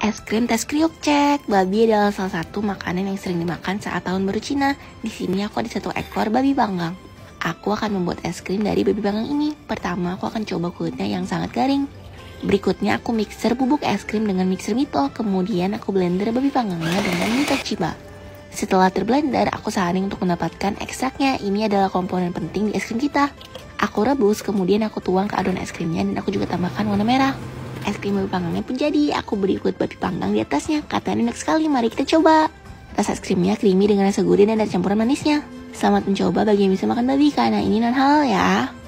Es krim tes kriuk cek. Babi adalah salah satu makanan yang sering dimakan saat tahun baru Cina. Di sini aku ada 1 ekor babi panggang. Aku akan membuat es krim dari babi panggang ini. Pertama, aku akan coba kulitnya yang sangat garing. Berikutnya, aku mixer bubuk es krim dengan mixer mito. Kemudian, aku blender babi panggangnya dengan mito chiba. Setelah terblender, aku saring untuk mendapatkan ekstraknya. Ini adalah komponen penting di es krim kita. Aku rebus, kemudian aku tuang ke adonan es krimnya dan aku juga tambahkan warna merah. Es krim babi panggangnya pun jadi. Aku beri kulit babi panggang di atasnya. Katanya enak sekali, mari kita coba. Rasa es krimnya creamy dengan rasa gurih dan ada campuran manisnya. Selamat mencoba bagi yang bisa makan babi, karena ini non halal ya.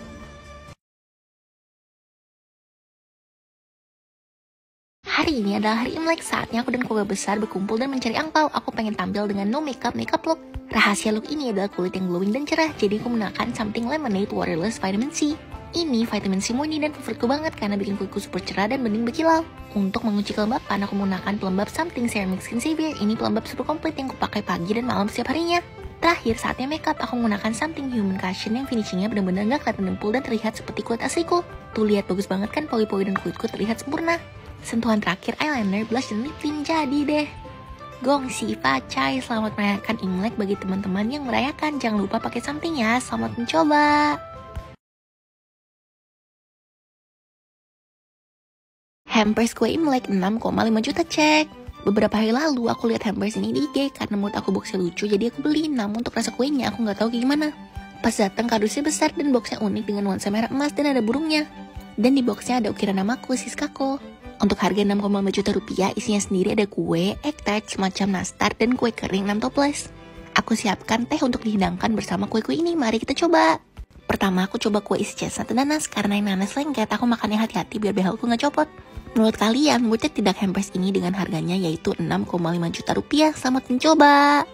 Hari ini adalah hari Imlek, saatnya aku dan keluarga besar berkumpul dan mencari angpau. Aku pengen tampil dengan no makeup look. Rahasia look ini adalah kulit yang glowing dan cerah, jadi aku menggunakan Something Lemonade Waterless Vitamin C. Ini vitamin C murni dan favoritku banget karena bikin kulitku super cerah dan bening berkilau. Untuk mengunci kelembapan, aku menggunakan pelembab Something Ceramic Skin Savior. Ini pelembab super komplit yang kupakai pagi dan malam setiap harinya. Terakhir, saatnya makeup, aku menggunakan Something Human Cushion yang finishingnya benar-benar gak kelihatan dempul dan terlihat seperti kulit asliku. Tuh lihat, bagus banget kan, pori-pori dan kulitku terlihat sempurna. Sentuhan terakhir eyeliner, blush, dan lip tint jadi deh. Gongsi pacai, selamat merayakan Imlek bagi teman-teman yang merayakan. Jangan lupa pakai Something ya, selamat mencoba. Hampers kue Imlek 6,5 juta cek. Beberapa hari lalu aku lihat hampers ini di IG karena menurut aku boxnya lucu, jadi aku beli. Namun untuk rasa kuenya aku nggak tahu kayak gimana. Pas datang kardusnya besar dan boxnya unik dengan nuansa merah emas dan ada burungnya. Dan di boxnya ada ukiran namaku, Siskako. Untuk harga 6,5 juta rupiah, isinya sendiri ada kue, egg tart, semacam nastar, dan kue kering 6 toples. Aku siapkan teh untuk dihidangkan bersama kue-kue ini, mari kita coba. Pertama aku coba kue isi chestnut dan nanas, karena yang nanas lengket aku makannya hati-hati biar behelku nggak copot. Menurut kalian, worth it tidak hampers ini dengan harganya yaitu 6,5 juta rupiah? Selamat mencoba!